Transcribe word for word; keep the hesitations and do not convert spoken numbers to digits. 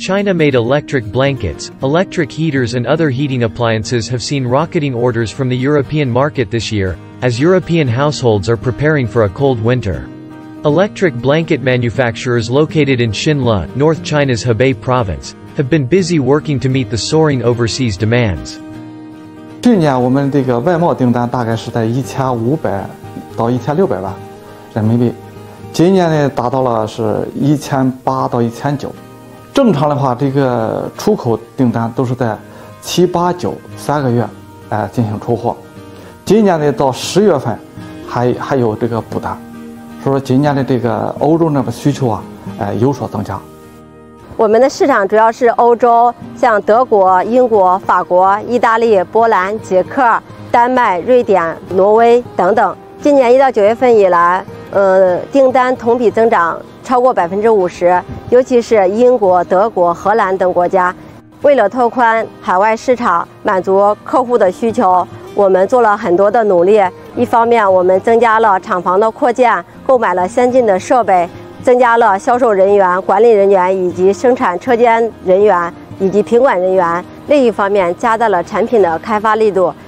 China-made electric blankets, electric heaters and other heating appliances have seen rocketing orders from the European market this year, as European households are preparing for a cold winter. Electric blanket manufacturers located in Xinle, North China's Hebei province, have been busy working to meet the soaring overseas demands. 去年我们这个外贸订单大概是在一千五百到一千六百万人民币，今年呢达到了是一千八到一千九。正常的话，这个出口订单都是在七八九三个月，哎、呃、进行出货。今年呢到十月份还还有这个补单，所以说今年的这个欧洲那个需求啊，哎、呃、有所增加。 我们的市场主要是欧洲，像德国、英国、法国、意大利、波兰、捷克、丹麦、瑞典、挪威等等。今年一到九月份以来，呃，订单同比增长超过百分之五十，尤其是英国、德国、荷兰等国家。为了拓宽海外市场，满足客户的需求，我们做了很多的努力。一方面，我们增加了厂房的扩建，购买了先进的设备。 增加了销售人员、管理人员以及生产车间人员以及品管人员。另一方面，加大了产品的开发力度，